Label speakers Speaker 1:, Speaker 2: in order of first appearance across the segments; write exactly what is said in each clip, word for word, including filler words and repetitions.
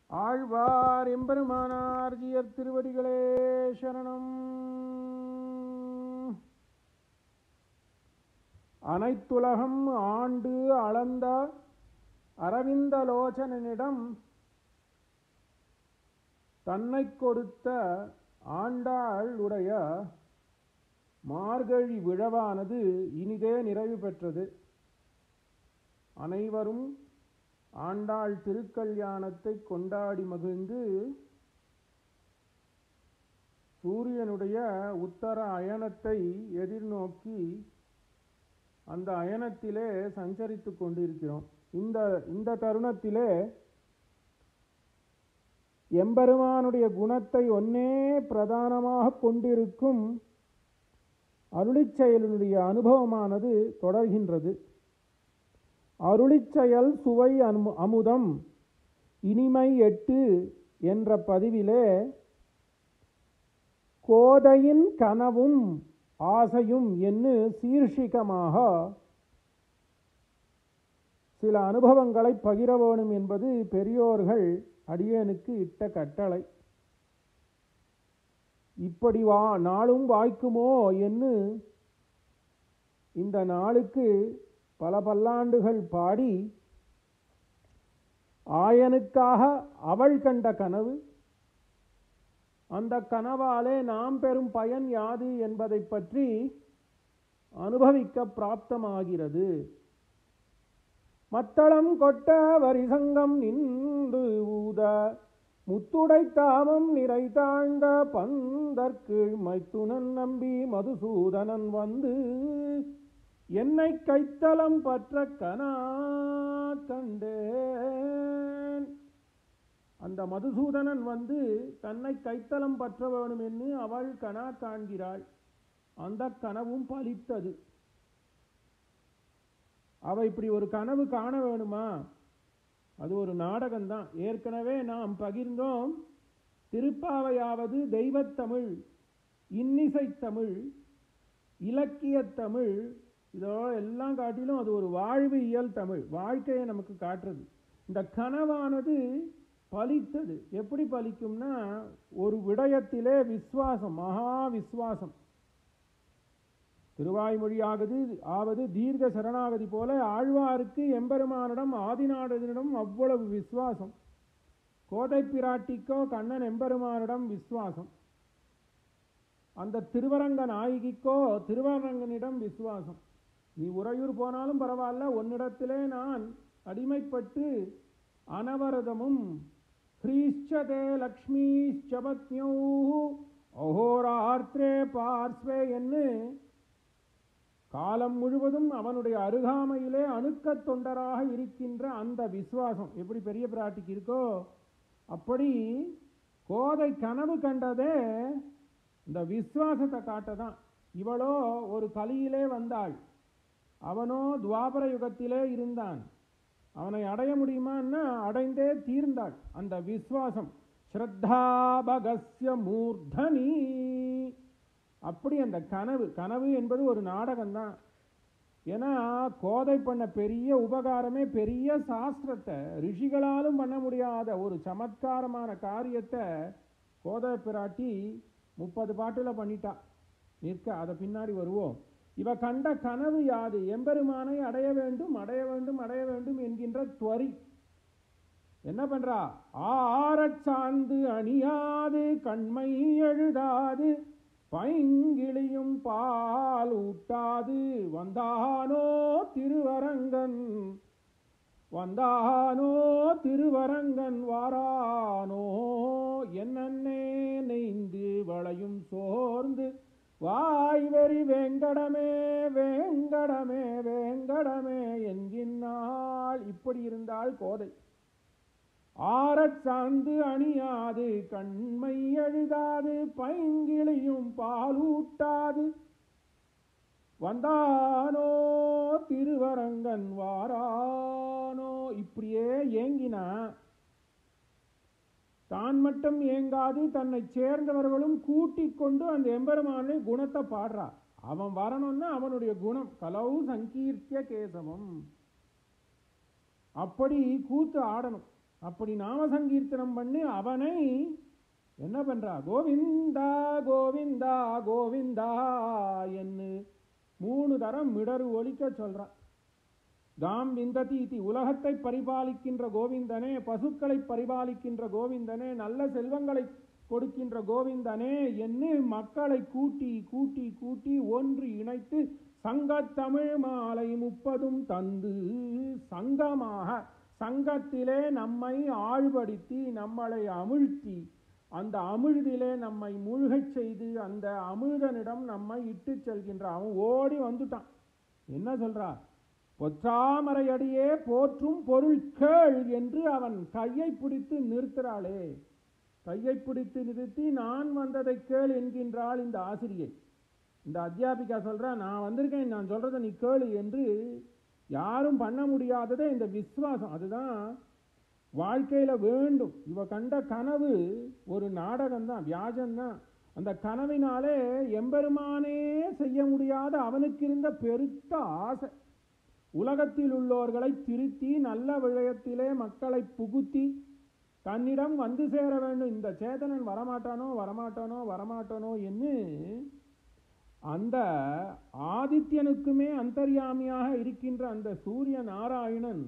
Speaker 1: ஆழ்வார் எம்பெருமானார் ஜியர் திருவடிகளே சரணம். அனைத்துலகம் ஆண்டு அளந்த அரவிந்தலோசனனிடம் தன்னை கொடுத்த ஆண்டாள் உடைய மார்கழி விழவானது இனிதே நிறைவு பெற்றது. அனைவரும் ஆண்டாள் திருக்கல்யாணத்தை கொண்டாடி மகிழ்ந்து சூரியனுடைய உத்தர அயனத்தை எதிர்நோக்கி அந்த அயனத்திலே சஞ்சரித்து கொண்டிருக்கிறோம். இந்த இந்த தருணத்திலே எம்பெருமானுடைய குணத்தை ஒன்னே பிரதானமாக கொண்டிருக்கும் அருளிச்செயலினுடைய அனுபவமானது தொடர்கின்றது. அருளிச்செயல் சுவை அமு அமுதம் இனிமை எட்டு என்ற பதிவிலே கோதையின் கனவும் ஆசையும் என்று சீர்ஷிகமாக சில அனுபவங்களை பகிர வேணும் என்பது பெரியோர்கள் அடியேனுக்கு இட்ட கட்டளை. இப்படி வா நாளும் வாய்க்குமோ என்று இந்த நாளுக்கு பல பல்லாண்டுகள் பாடி ஆயனுக்காக அவள் கண்ட கனவு, அந்த கனவாலே நாம் பெறும் பயன் யாது என்பதை பற்றி அனுபவிக்க பிராப்தமாகிறது. மத்தளம் கொட்ட வரிசங்கம் நின்று ஊத முத்துடை தாமம் நிறை தாழ்ந்த பந்தற்கீழ் மைத்துனன் நம்பி மதுசூதனன் வந்து என்னை கைத்தலம் பற்ற கனா கண்டேன். அந்த மதுசூதனன் வந்து தன்னை கைத்தலம் பற்ற வேணும் என்று அவள் கனா காண்கிறாள். அந்த கனவும் பலித்தது. அவ இப்படி ஒரு கனவு காண வேணுமா? அது ஒரு நாடகம்தான். ஏற்கனவே நாம் பகிர்ந்தோம். திருப்பாவையாவது தெய்வத்தமிழ், இன்னிசைத்தமிழ், இலக்கியத்தமிழ், இதோ எல்லாம் காட்டிலும் அது ஒரு வாழ்வியல் தமிழ், வாழ்க்கையை நமக்கு காட்டுறது. இந்த கனவானது பலித்தது. எப்படி பலிக்கும்னா, ஒரு விடயத்திலே விஸ்வாசம், மகா விஸ்வாசம். திருவாய்மொழியாகது ஆவது தீர்க்க சரணாகதி போல ஆழ்வாருக்கு எம்பெருமானிடம் ஆதிநாடனிடம் அவ்வளவு விஸ்வாசம். கோதை பிராட்டிக்கோ கண்ணன் எம்பெருமானிடம் விஸ்வாசம். அந்த திருவரங்க நாயகிக்கோ திருவரங்கனிடம் விஸ்வாசம். நீ உறையூர் போனாலும் பரவாயில்ல, உன்னிடத்திலே நான் அடிமைப்பட்டு அனவரதமும் ஹ்ரீஷ்சதே லக்ஷ்மீஷ்சபத்யௌ அஹோரார்த்ரே பார்ஸ்வே என்று காலம் முழுவதும் அவனுடைய அருகாமையிலே அணுக்க தொண்டராக இருக்கின்ற அந்த விசுவாசம் எப்படி பெரிய பிராட்டிக்கு இருக்கோ, அப்படி கோதை கனவு கண்டதே இந்த விசுவாசத்தை காட்டதான். இவளோ ஒரு கலியிலே வந்தாள், அவனோ துவாபர யுகத்திலே இருந்தான். அவனை அடைய முடியுமான்னா அடைந்தே தீர்ந்தாள். அந்த விசுவாசம் ஸ்ரத்தாபகஸ்ய மூர்தனி. அப்படி அந்த கனவு கனவு என்பது ஒரு நாடகம்தான். ஏன்னா கோதை பண்ண பெரிய உபகாரமே பெரிய சாஸ்திரத்தை, ரிஷிகளாலும் பண்ண முடியாத ஒரு சமத்காரமான காரியத்தை கோதை பிராட்டி முப்பது பாட்டில் பண்ணிட்டா. நிற்க அதை பின்னாடி வருவோம். இவ கண்ட கனவு யாது? எம்பெருமானை அடைய வேண்டும் அடைய வேண்டும் அடைய வேண்டும் என்கின்ற துவரி. என்ன பண்றா? ஆரச் சார்ந்து அணியாது கண்மை எழுதாது பைங்கிளியும் பால் ஊட்டாது வந்தானோ திருவரங்கன் வந்தானோ திருவரங்கன் வாரானோ என்னே நெய்ந்து வளையும் சோர்ந்து வாய்வெறி வேங்கடமே வேங்கடமே வேங்கடமே என்கின்றாள். இப்படி இருந்தாள் கோதை. ஆரச் சார்ந்து அணியாது கண்மை எழுதாது பைங்கிளியும் பாலூட்டாது வந்தானோ திருவரங்கன் வாரானோ. இப்படியே ஏங்கினா தான் மட்டும் ஏங்காது, தன்னை சேர்ந்தவர்களும் கூட்டிக் கொண்டு அந்த எம்பெருமானை குணத்தை பாடுறா. அவன் வரணும்னா அவனுடைய குணம் கலௌ சங்கீர்த்திய கேசவம். அப்படி கூத்து ஆடணும். அப்படி நாம சங்கீர்த்தனம் பண்ணி அவனை என்ன பண்றா? கோவிந்தா கோவிந்தா கோவிந்தா என்று மூணு தரம் மிடரு ஒலிக்க சொல்றான். தாம் விந்ததி இதி, உலகத்தை பரிபாலிக்கின்ற கோவிந்தனே, பசுக்களை பரிபாலிக்கின்ற கோவிந்தனே, நல்ல செல்வங்களை கொடுக்கின்ற கோவிந்தனே என்று மக்களை கூட்டி கூட்டி கூட்டி ஒன்று இணைத்து சங்கத்தமிழ் மாலை முப்பதும் தந்து சங்கமாக சங்கத்திலே நம்மை ஆழ்படுத்தி நம்மளை அமிழ்த்தி அந்த அமிழ்திலே நம்மை மூழ்கச் செய்து அந்த அமிழ்தனிடம் நம்மை இட்டு செல்கின்ற அவன் ஓடி வந்துட்டான். என்ன சொல்றா? பொற்றாமரை அடியே போற்றும் பொருள் கேள் என்று அவன் கையை பிடித்து நிறுத்துறாளே. கையை பிடித்து நிறுத்தி நான் வந்ததை கேள் என்கின்றாள் இந்த ஆசிரியை. இந்த அத்தியாபிகா சொல்றா, நான் வந்திருக்கேன், நான் சொல்றதை நீ கேளு என்று. யாரும் பண்ண முடியாததே இந்த விசுவாசம். அதுதான் வாழ்க்கையில வேண்டும். இவ கண்ட கனவு ஒரு நாடகம்தான், வியாஜம்தான். அந்த கனவினாலே எம்பெருமானே செய்ய முடியாத அவனுக்கு இருந்த பெருத்த ஆசை, உலகத்தில் உள்ளோர்களை திருத்தி நல்ல விழயத்திலே மக்களை புகுத்தி தன்னிடம் வந்து சேர வேண்டும். இந்த சேதனன் வரமாட்டானோ வரமாட்டானோ வரமாட்டானோ என்று அந்த ஆதித்யனுக்குமே அந்தர்யாமியாக இருக்கின்ற அந்த சூரிய நாராயணன்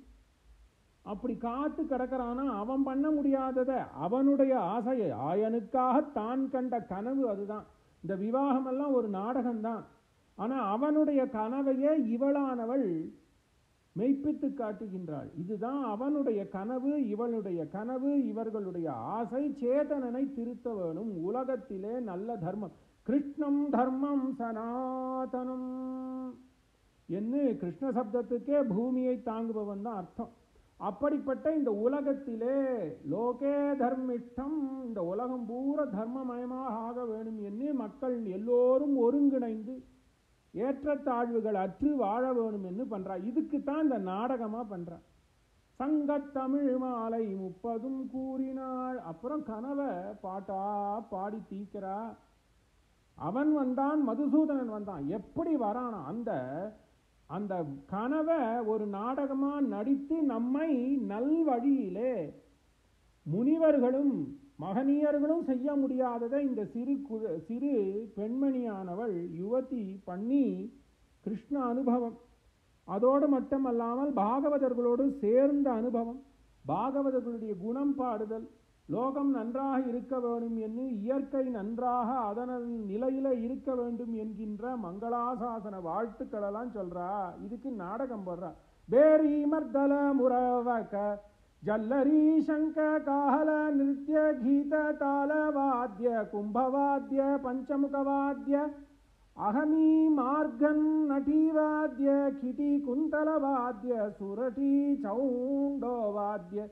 Speaker 1: அப்படி காத்து கிடக்கிறானா. அவன் பண்ண முடியாதத அவனுடைய ஆசையை ஆயனுக்காக தான் கண்ட கனவு அதுதான். இந்த விவாகம் எல்லாம் ஒரு நாடகம்தான். ஆனா அவனுடைய கனவையே இவளானவள் மெய்ப்பித்து காட்டுகின்றாள். இதுதான் அவனுடைய கனவு, இவளுடைய கனவு, இவர்களுடைய ஆசை. சேதனனை திருத்த வேணும், உலகத்திலே நல்ல தர்மம், கிருஷ்ணம் தர்மம் சனாதனம் என்று கிருஷ்ண சப்தத்துக்கே பூமியை தாங்குபவன் தான் அர்த்தம். அப்படிப்பட்ட இந்த உலகத்திலே லோகே தர்மிஷ்டம், இந்த உலகம் பூரா தர்மமயமாக ஆக வேணும் என்று மக்கள் எல்லோரும் ஒருங்கிணைந்து ஏற்றத்தாழ்வுகள் அற்று வாழ வேணும் என்று பண்றா. இதுக்குத்தான் இந்த நாடகமா பண்றா. சங்கத்தமிழ் மாலை முப்பதும் கூறினாள். அப்புறம் கனவை பாட்டா பாடி தீக்கிறா. அவன் வந்தான், மதுசூதனன் வந்தான். எப்படி வரானா? அந்த அந்த கனவை ஒரு நாடகமா நடித்து நம்மை நல்வழியிலே முனிவர்களும் மகனியர்களும் செய்ய முடியாததை இந்த சிறு சிறு பெண்மணியானவள் யுவதி பண்ணி கிருஷ்ண அனுபவம். அதோடு மட்டுமல்லாமல் பாகவதர்களோடு சேர்ந்த அனுபவம், பாகவதர்களுடைய குணம் பாடுதல், லோகம் நன்றாக இருக்க வேண்டும் என்று, இயற்கை நன்றாக அதன் நிலையில இருக்க வேண்டும் என்கின்ற மங்களாசாசன வாழ்த்துக்களெல்லாம் சொல்றா. இதுக்கு நாடகம் போடுறா. பேரி மர்தல முரவக ஜல்லரி சங்க காஹல நிருத்ய கீத தாளவாத்ய கும்பவாத்ய பஞ்சமுகவாத்ய அகமீ மார்கன் நடீவாத்ய கிடி குந்தலவாத்ய சுரட்டி சௌண்டோவாத்ய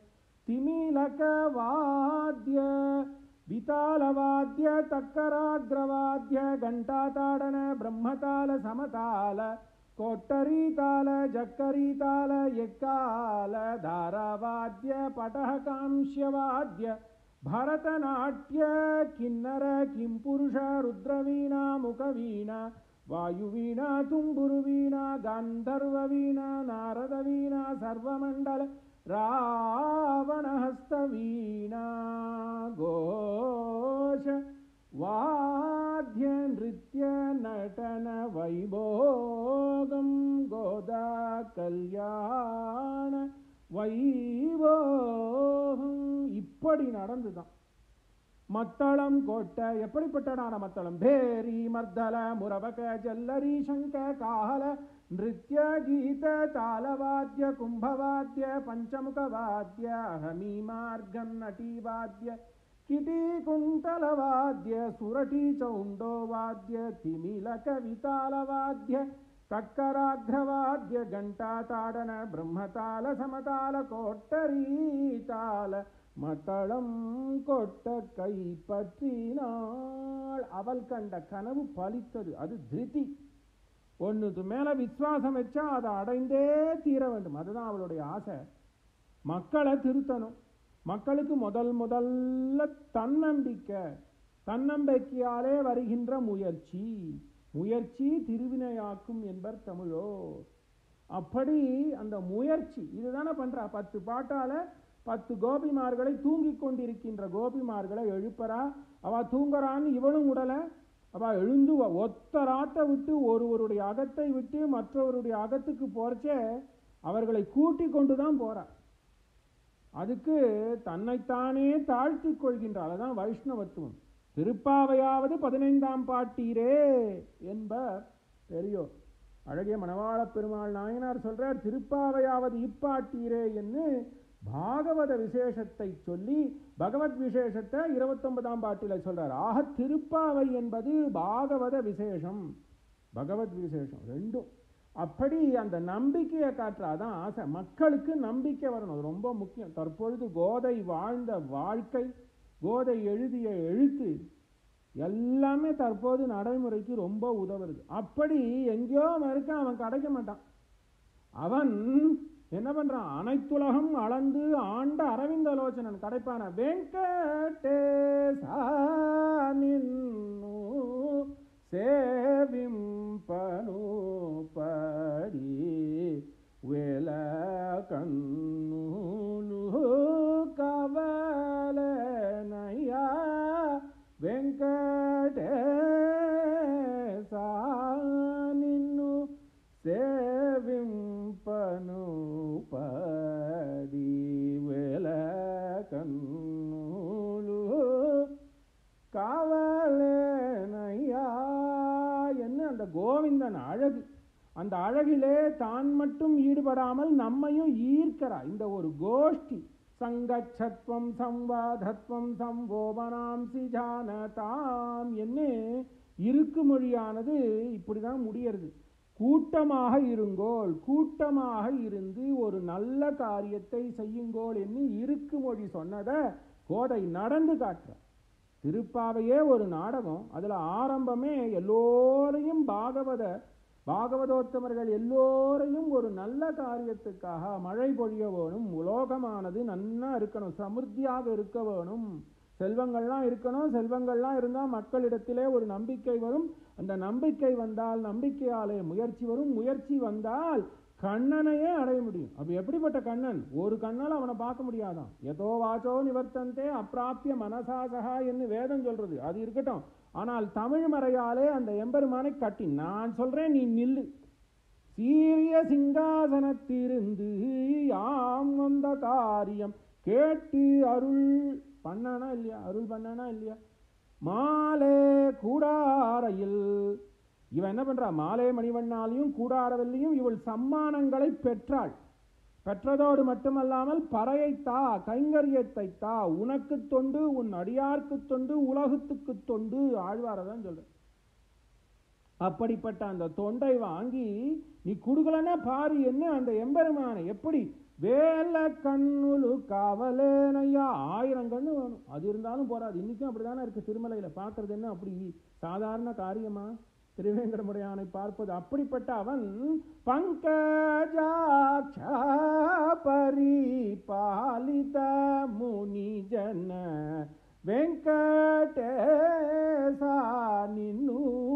Speaker 1: திமிலகவாத்ய விதாலவாத்ய தக்கராக்ரவாத்ய கண்டாதாடன பிரம்மதால சமதால கோட்டரீதால ஜக்கரீதால எக்கால தாராவாத்ய படகாம்ஷ்யவாத்ய பரதநாட்ய கிண்ணர கிம்புருஷ ருத்ரவீணா முகவீணா வாயுவீணா தும்புருவீணா கந்தர்வவீணா நாரதவீணா சர்வமண்டல ராவணஹஸ்தவீணா கோஷ வாத்ய நிருத்ய நடன வைபோகம் கோதா கல்யாண வைபோகம். இப்படி நடந்துதான். மத்தளம் கோட்டை எப்படிப்பட்டடான மத்தளம்? பேரி மர்தல முரவக ஜல்லரி சங்க காஹல நிருத்ய கீத தாளவாத்ய கும்பவாத்ய பஞ்சமுகவாத்ய அகமீ மார்கன் நடீவாத்ய கிடி குண்டலவாத்ய சுரட்டி சௌண்டோவாத்ய திமிலக விதாலவாத்ய தக்கராக்ரவாத்ய கண்டாதாடன பிரம்மதால சமதால கோட்டரீதால மத்தளம் கொட்ட கை பற்றினாள். அவள் கண்ட கனவு பலித்தது. அது திருதி. ஒன்றுக்கு மேல விசுவாசம் வச்சா அதை அடைந்தே தீர வேண்டும். அதுதான் அவளுடைய ஆசை. மக்களை திருத்தணும். மக்களுக்கு முதல் முதல்ல தன்னம்பிக்கை, தன்னம்பிக்கையாலே வருகின்ற முயற்சி, முயற்சி திருவினையாக்கும் என்பர் தமிழோ. அப்படி அந்த முயற்சி இதுதானே பண்றா. பத்து பாட்டால பத்து கோபிமார்களை தூங்கிக் கொண்டிருக்கின்ற கோபிமார்களை எழுப்பறா. அவ தூங்குறான்னு இவளும் உடலை அவ எழுந்து ஒத்த ராத்தை விட்டு ஒருவருடைய அகத்தை விட்டு மற்றவருடைய அகத்துக்கு போறச்சே அவர்களை கூட்டி கொண்டு தான் போறா. அதுக்கு தன்னைத்தானே தாழ்த்தி கொள்கின்றாள். அதான் வைஷ்ணவத்துவம். திருப்பாவையாவது பதினைந்தாம் பாட்டீரே என்பர் பெரியோர். அழகிய மணவாள பெருமாள் நாயனார் சொல்றார், திருப்பாவையாவது இப்பாட்டீரே என்று பாகவத விசேஷத்தை சொல்லி பகவத் விசேஷத்தை இருபத்தி ஒன்பதாம் பாட்டில சொல்றார். ஆக திருப்பாவை என்பது பாகவத விசேஷம், பகவத் விசேஷம் ரெண்டும். அப்படி அந்த நம்பிக்கையை காட்டுறாதான் ஆசை. மக்களுக்கு நம்பிக்கை வரணும், அது ரொம்ப முக்கியம். தற்பொழுது கோதை வாழ்ந்த வாழ்க்கை, கோதை எழுதிய எழுத்து எல்லாமே தற்போது நடைமுறைக்கு ரொம்ப உதவுறது. அப்படி எங்கேயோ இருக்க அவன் கிடைக்க மாட்டான். அவன் என்ன பண்றான்? அனைத்துலகம் அளந்து ஆண்ட அரவிந்தலோச்சனன் கிடைப்பான. வெங்கடேசா நின்னு சேவிம்பனு படி வேல கண்ணு கவலனையா வெங்கடேசா நின்னு சேவிம்பனு படி வேல கண்ணு காவலனையா என்ன அந்த கோவிந்தன் அழகு. அந்த அழகிலே தான் மட்டும் ஈடுபடாமல் நம்மையும் ஈர்க்கிறார். இந்த ஒரு கோஷ்டி சங்கச்சத்வம் சம்வாதத்வம் சம்போபனாம்சி ஜானதாம் என்ன இருக்கு மொழியானது இப்படிதான் முடியறது. கூட்டமாக இருங்கோள், கூட்டமாக இருந்து ஒரு நல்ல காரியத்தை செய்யுங்கோள் என்று இருக்கு மொழி சொன்னதை கோதை நடந்து காட்டுற. திருப்பாவையே ஒரு நாடகம். அதில் ஆரம்பமே எல்லோரையும் பாகவத பாகவதோத்தமர்கள் எல்லோரையும் ஒரு நல்ல காரியத்துக்காக மழை பொழிய வேணும், உலோகமானது நன்னா இருக்கணும், சமிருத்தியாக இருக்க வேணும், செல்வங்கள்லாம் இருக்கணும். செல்வங்கள்லாம் இருந்தால் மக்களிடத்திலே ஒரு நம்பிக்கை வரும். அந்த நம்பிக்கை வந்தால் நம்பிக்கையாலே முயற்சி வரும். முயற்சி வந்தால் கண்ணனையே அடைய முடியும். அப்படி எப்படிப்பட்ட கண்ணன்? ஒரு கண்ணால் அவனை பார்க்க முடியாதான். எதோ வாச்சோ நிவர்த்தந்தே அப்பிராப்பிய மனசாசகா என்று வேதம் சொல்றது, அது இருக்கட்டும். ஆனால் தமிழ் மறையாலே அந்த எம்பெருமானை கட்டி நான் சொல்றேன், நீ நில்லு. சீரிய சிங்காசனத்திருந்து யாம் வந்த காரியம் கேட்டு அருள் பண்ணானா இல்லையா? அருள் பண்ணானா இல்லையா? மாலே கூடாரையில் இவன் என்ன பண்றா? மாலே மணிவண்ணாலையும் கூடாரவில்லையும் இவள் சம்மானங்களை பெற்றாள். பெற்றதோடு மட்டுமல்லாமல் பறையைத்தா, கைங்கரியத்தை தா, உனக்கு தொண்டு, உன் அடியார்க்கு தொண்டு, உலகத்துக்கு தொண்டு, ஆழ்வாரதான் சொல்ற. அப்படிப்பட்ட அந்த தொண்டை வாங்கி நீ குடுக்கலன்னா பாரு என்ன அந்த எம்பெருமானை எப்படி வேல கண்ணுலு காவலேனையா. ஆயிரம் கண்ணு வேணும், அது இருந்தாலும் போறாது. இன்னைக்கும் அப்படித்தானே இருக்கு. திருமலையில பார்க்கறது என்ன அப்படி சாதாரண காரியமா? திருவேங்கடமுடையானை பார்ப்பது. அப்படிப்பட்ட அவன் பங்கஜாட்ச பரிபாலித முனிஜன வெங்கடேசா நின்னு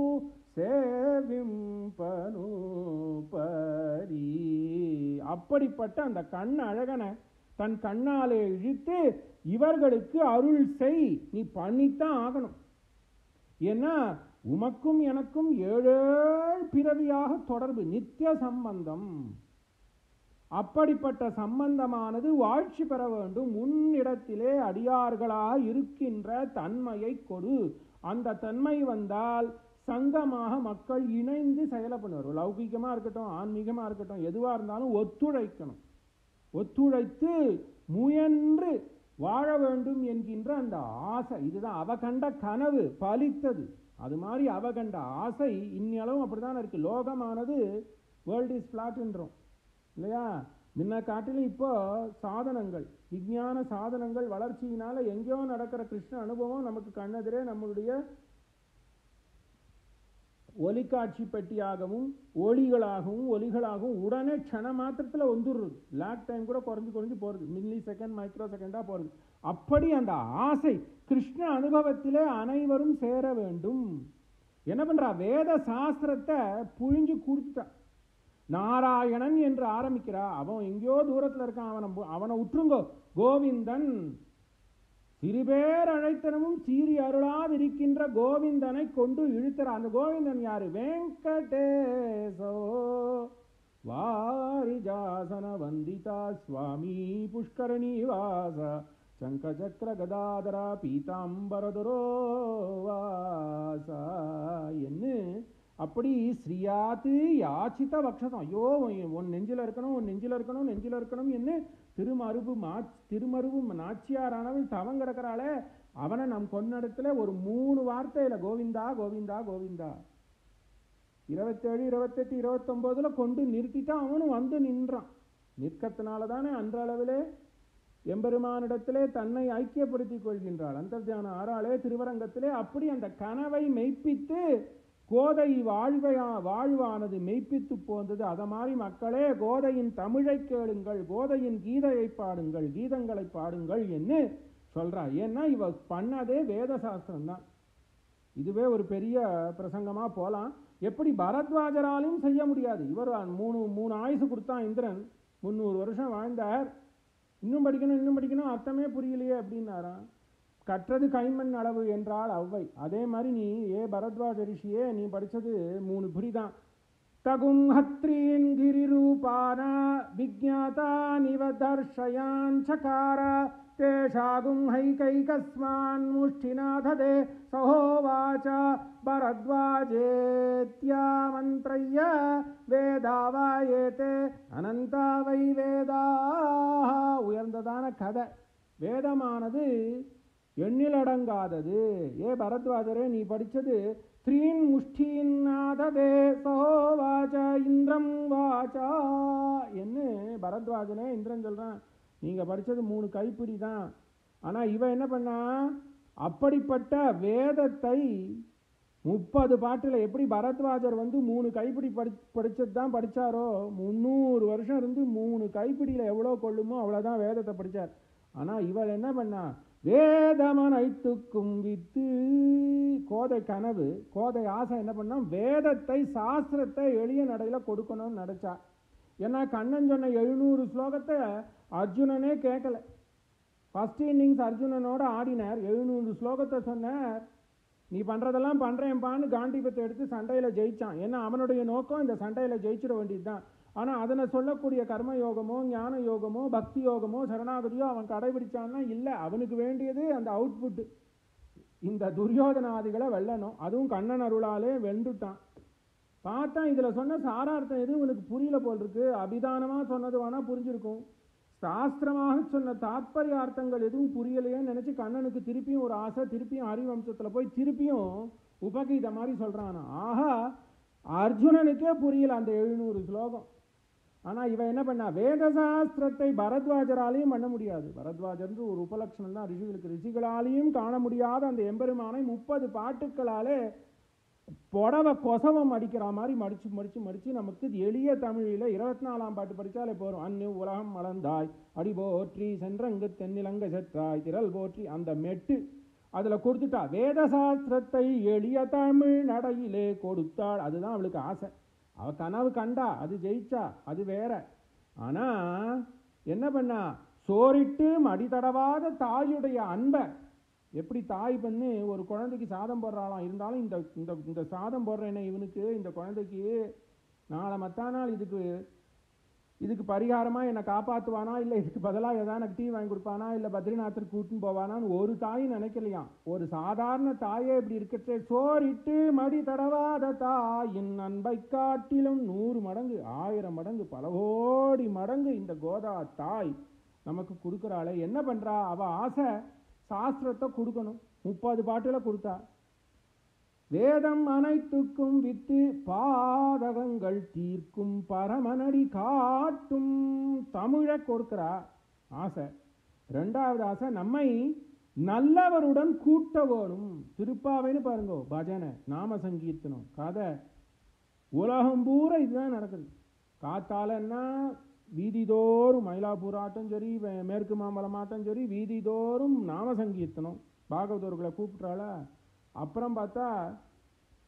Speaker 1: சேவிம்பனு பரி. அப்படிப்பட்ட அந்த கண் அழகனை தன் கண்ணாலே இழுத்து இவர்களுக்கு அருள் செய், நீ பண்ணித்தான் ஆகணும். ஏன்னா உமக்கும் எனக்கும் ஏழேழு பிறவியாக தொடர்பு, நித்திய சம்பந்தம். அப்படிப்பட்ட சம்பந்தமானது வாழ்ச்சி பெற வேண்டும். உன்னிடத்திலே அடியார்களாக இருக்கின்ற தன்மையை கொடு. அந்த தன்மை வந்தால் சங்கமாக மக்கள் இணைந்து செயலப்படுவார். லௌகிகமாக இருக்கட்டும், ஆன்மீகமாக இருக்கட்டும், எதுவாக இருந்தாலும் ஒத்துழைக்கணும். ஒத்துழைத்து முயன்று வாழ வேண்டும் என்கின்ற அந்த ஆசை, இதுதான் அவ கண்ட கனவு பலித்தது. அது மாதிரி அவ கண்ட ஆசை இன்னியளவும் அப்படிதான் இருக்கு. லோகமானது வேர்ல்ட் இஸ் ஃபிளாட்ன்றோம் இல்லையா? முன்ன காட்டிலும் இப்போ சாதனங்கள், விஞ்ஞான சாதனங்கள் வளர்ச்சியினால எங்கேயோ நடக்கிற கிருஷ்ண அனுபவம் நமக்கு கண்ணெதிரே நம்மளுடைய ஒலிக்காட்சி பெட்டியாகவும் ஒளிகளாகவும் ஒலிகளாகவும் உடனே க்ஷண மாத்திரத்தில் வந்துடுறது. லேக் டைம் கூட குறைஞ்சு குறைஞ்சு போகிறது, மில்லி செகண்ட் மைக்ரோ செகண்டாக போகிறது. அப்படி அந்த ஆசை கிருஷ்ண அனுபவத்திலே அனைவரும் சேர வேண்டும். என்ன பண்றா? வேத சாஸ்திரத்தை புழிஞ்சு கொடுத்துட்டா. நாராயணன் என்று ஆரம்பிக்கிறா. அவன் எங்கேயோ தூரத்தில் இருக்கான், அவனை அவனை உற்றுங்கோ. கோவிந்தன் சிறுபேர் அழைத்தனமும் சீறி அருளாதிருக்கின்ற கோவிந்தனை கொண்டு இழுக்கிறார். அந்த கோவிந்தன் யாரு? வெங்கடேசோ வாரிஜாசன வந்திதா சுவாமி புஷ்கரணி வாச சங்கசக்கர கதாதரா பீதாம்பரதுரோ வாசா என்று அப்படி ஸ்ரீயாத்து யாச்சித பக்ஷதம். ஐயோ உன் நெஞ்சில் இருக்கணும், உன் நெஞ்சில் இருக்கணும், நெஞ்சில் இருக்கணும் என்று திருமருவு மா திருமருவு நாச்சியாரானவள் தவம் கிடக்கிறாளே, அவனை நம் கொன்னடத்துல ஒரு மூணு வார்த்தையில கோவிந்தா கோவிந்தா கோவிந்தா இருபத்தேழு இருபத்தெட்டு இருபத்தொம்போதுல கொண்டு நிறுத்திட்டான். அவனும் வந்து நின்றான். நிற்கத்தினால தானே அன்றளவிலே எம்பெருமானிடத்திலே தன்னை ஐக்கியப்படுத்திக் கொள்கின்றாள். அந்தர்தியான ஆறாளே திருவரங்கத்திலே அப்படி அந்த கனவை மெய்ப்பித்து கோதை வாழ்வையா வாழ்வானது மெய்ப்பித்து போந்தது. அதை மாதிரி மக்களே கோதையின் தமிழை கேளுங்கள், கோதையின் கீதையை பாடுங்கள், கீதங்களை பாடுங்கள் என்று சொல்றா. ஏன்னா இவ பண்ணதே வேத சாஸ்திரம் தான். இதுவே ஒரு பெரிய பிரசங்கமா போலாம். எப்படி பரத்வாஜராலையும் செய்ய முடியாது. இவர் மூணு மூணு ஆயுசு கொடுத்தான் இந்திரன், முந்நூறு வருஷம் வாழ்ந்தார். இன்னும் படிக்கணும் இன்னும் படிக்கணும் அர்த்தமே புரியலையே அப்படின்னாராம். கற்றது கைமண் அளவு என்றால் அவ்வை. அதே மாதிரி நீ ஏ பரத்வாஜ ரிஷியே, நீ படித்தது மூணு புரிதான். தகும் ஹத்ரீன் கிரிரூபானா விஜ்ஞாதா நிவதர்ஷயான் சகாரா தேஷாகும் ஹைகைகஸ்மான் முஷ்டிநாததே சஹோவாச்ச பரத்வாஜேத்யா மந்த்ரய்ய வேதாவாயேதே அனந்தா வை வேதா. உயர்ந்ததான கதை. வேதமானது எண்ணிலடங்காதது. ஏ பரத்வாஜரே, நீ படித்தது த்ரீன் முஷ்டீன் நாததே சஹோவாச்ச இந்திரம் வாச்சா என்று பரத்வாஜனே இந்திரன் சொல்கிறான். நீங்கள் படித்தது மூணு கைப்பிடி தான். ஆனால் இவன் என்ன பண்ணா, அப்படிப்பட்ட வேதத்தை முப்பது பாட்டில் எப்படி பரத்வாஜர் வந்து மூணு கைப்பிடி படி படித்தது தான் படித்தாரோ, முந்நூறு வருஷம் இருந்து மூணு கைப்பிடியில் எவ்வளோ கொள்ளுமோ அவ்வளோதான் வேதத்தை படித்தார். ஆனால் இவள் என்ன பண்ணா, வேதமனைத்துக்கும் வித்து கோதை கனவு, கோதை ஆசை என்ன பண்ணா, வேதத்தை சாஸ்திரத்தை எளிய நடையில் கொடுக்கணும்னு நினச்சா. ஏன்னா கண்ணன் சொன்ன எழுநூறு ஸ்லோகத்தை அர்ஜுனனே கேட்கல. ஃபர்ஸ்ட் இன்னிங்ஸ் அர்ஜுனனோட ஆடினார், எழுநூறு ஸ்லோகத்தை சொன்னார். நீ பண்ணுறதெல்லாம் பண்ணுறேன்பான்னு காண்டிபத்தை எடுத்து சண்டையில் ஜெயிச்சான். ஏன்னா அவனுடைய நோக்கம் இந்த சண்டையில் ஜெயிச்சிட வேண்டியது தான். ஆனால் அதனை சொல்லக்கூடிய கர்ம யோகமோ ஞான யோகமோ பக்தி யோகமோ சரணாகதியோ அவன் கடைபிடிச்சான்னா இல்லை. அவனுக்கு வேண்டியது அந்த அவுட்புட்டு, இந்த துரியோதனாதிகளை வெல்லணும். அதுவும் கண்ணன் அருளாலே வென்றுட்டான். பார்த்தா இதில் சொன்ன சாரார்த்தம் எதுவும் உனக்கு புரியல போல் இருக்கு. அபிதானமாக சொன்னது வேணால் புரிஞ்சிருக்கும். சாஸ்திரமாக சொன்ன தாத்பரிய அர்த்தங்கள் எதுவும் புரியலையேன்னு நினச்சி கண்ணனுக்கு திருப்பியும் ஒரு ஆசை. திருப்பியும் ஹரிவம்சத்தில் போய் திருப்பியும் உபகீத மாதிரி சொல்கிறான். ஆஹா, அர்ஜுனனுக்கே புரியல அந்த எழுநூறு ஸ்லோகம். ஆனால் இவன் என்ன பண்ணா, வேத சாஸ்திரத்தை பரத்வாஜராலையும் பண்ண முடியாது. பரத்வாஜர் ஒரு உபலட்சணம் தான் ரிஷிகளுக்கு. ரிஷிகளாலையும் காண முடியாத அந்த எம்பெருமானை முப்பது பாட்டுக்களாலே புடவை கொசவம் அடிக்கிற மாதிரி மடிச்சு மடிச்சு மடிச்சு நமக்கு எளிய தமிழில் இருபத்தி நாலாம் பாட்டு படித்தாலே போகிறோம். அன்னு உலகம் மலர்ந்தாய் அடி போற்றி சென்றங்கு தென்னிலங்க செற்றாய் திரள் போற்றி அந்த மெட்டு அதில் கொடுத்துட்டா. வேத சாஸ்திரத்தை எளிய தமிழ் நடையிலே கொடுத்தாள். அதுதான் அவளுக்கு ஆசை. அவள் கனவு கண்டா, அது ஜெயிச்சா, அது வேற. ஆனால் என்ன பண்ணா, சோறிட்டு மடி தடவாத தாயுடைய அன்பை எப்படி தாய் பண்ணு ஒரு குழந்தைக்கு சாதம் போடுறாளாம். இருந்தாலும் இந்த இந்த இந்த சாதம் போடுறேனே இவனுக்கு, இந்த குழந்தைக்கு நாளை மத்தா நாள் இதுக்கு இதுக்கு பரிகாரமாக என்னை காப்பாற்றுவானா, இல்லை இதுக்கு பதிலாக ஏதாவது எனக்கு டீ வாங்கி கொடுப்பானா, இல்லை பத்ரிநாத்திற்கு கூட்டின்னு போவானான்னு ஒரு தாய் நினைக்கலையாம். ஒரு சாதாரண தாயே இப்படி இருக்கட்டே, சோறிட்டு மடி தடவாத தாயின் அன்பை காட்டிலும் நூறு மடங்கு ஆயிரம் மடங்கு பல கோடி மடங்கு இந்த கோதா தாய் நமக்கு கொடுக்குறாளே. என்ன பண்ணுறா, அவள் ஆசை சாஸ்திரத்தை கொடுக்கணும். முப்பது பாட்டில் கொடுத்தா. வேதம் அனைத்துக்கும் வித்து பாதகங்கள் தீர்க்கும் பரமனடி காட்டும் தமிழை கொடுக்கிறா ஆசை. ரெண்டாவது ஆசை, நம்மை நல்லவருடன் கூட்ட வேணும். திருப்பாவைன்னு பாருங்க, பஜனை நாம சங்கீர்த்தனம் கதை உலகம் பூரா இதுதான் நடக்குது. காத்தாலன்னா வீதிதோறும் மயிலாப்பூர் ஆட்டம் சரி, மேற்கு மாம்பலம் ஆட்டம் சரி, வீதிதோறும் நாம சங்கீர்த்தனம். பாகவதோர்களை கூப்பிட்றாளா. அப்புறம் பார்த்தா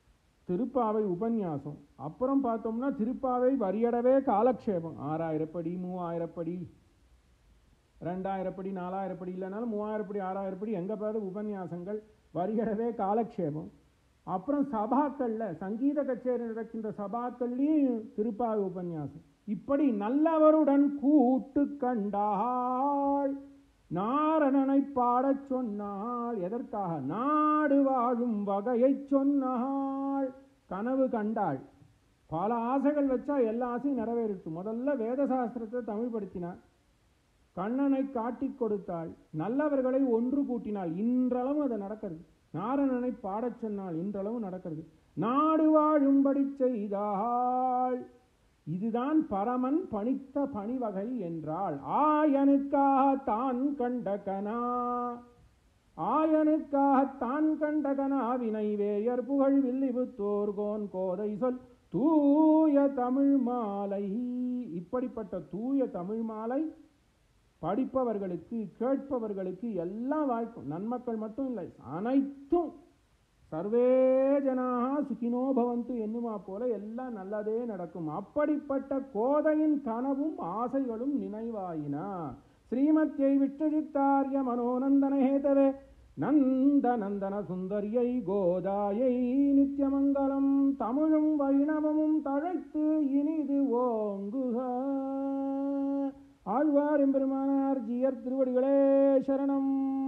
Speaker 1: திருப்பாவை உபன்யாசம். அப்புறம் பார்த்தோம்னா திருப்பாவை வரியடவே காலக்ஷேபம். ஆறாயிரப்படி, மூவாயிரப்படி, ரெண்டாயிரப்படி, நாலாயிரப்படி, இல்லைனாலும் மூவாயிரப்படி, ஆறாயிரப்படி, எங்கே பாரு உபன்யாசங்கள், வரியடவே காலக்ஷேபம். அப்புறம் சபாக்களில் சங்கீத கச்சேரி நடக்கின்ற சபாக்கள்லையும் திருப்பாவை உபன்யாசம். இப்படி நல்லவருடன் கூட்டு கண்டாள், நாரணனை பாடச் சொன்னாள். எதற்காக? நாடு வாழும் வகையை சொன்னாள். கனவு கண்டாள். பல ஆசைகள் வச்சா எல்லா ஆசையும் நிறைவேறிட்டு. முதல்ல வேத சாஸ்திரத்தை தமிழ்படுத்தினாள், கண்ணனை காட்டி கொடுத்தாள், நல்லவர்களை ஒன்று கூட்டினாள். இன்றளவும் அது நடக்கிறது. நாரணனை பாடச் சொன்னாள், இன்றளவும் நடக்கிறது. நாடு வாழும்படி செய்தாள். இதுதான் பரமன் பணித்த பணிவகை என்றாள். ஆயனுக்காக தான் கண்ட கனா, ஆயனுக்காக தான் கண்ட கனா வினைவேயர் புகழ் வில்லிபுத்தோர்கோன் கோதை சொல் தூய தமிழ் மாலை. இப்படிப்பட்ட தூய தமிழ் மாலை படிப்பவர்களுக்கு, கேட்பவர்களுக்கு எல்லாம் வாய்க்கும். நன்மக்கள் மட்டும் இல்லை, அனைத்தும் சர்வே ஜனாக சுகினோ பவந்து என்னுமா போல எல்லாம் நல்லதே நடக்கும். அப்படிப்பட்ட கோதையின் கனவும் ஆசைகளும் நினைவாயினா. ஸ்ரீமத்யை விஷ்ணுஜித்தார்ய மனோநந்தன ஹேதவே நந்த நந்தன சுந்தரியை கோதாயை நித்தியமங்கலம். தமிழும் வைணவமும் தழைத்து இனிது ஓங்குக. ஆழ்வார் எம்பெருமானார் ஜீயர் திருவடிகளே சரணம்.